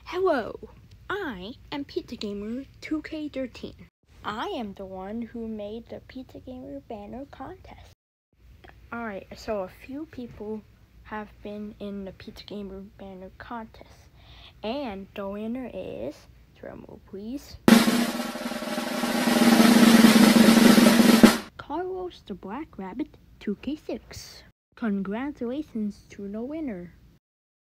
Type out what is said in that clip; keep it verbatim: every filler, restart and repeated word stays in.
Hello, I am Pizza Gamer two K thirteen. I am the one who made the Pizza Gamer banner contest. Alright, so a few people have been in the Pizza Gamer banner contest. And the winner is, drumroll please, Carlos the Black Rabbit two K six. Congratulations to the winner.